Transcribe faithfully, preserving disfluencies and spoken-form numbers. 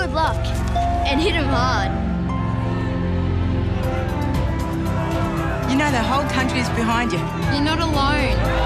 good luck and hit him hard. You know the whole country is behind you. You're not alone.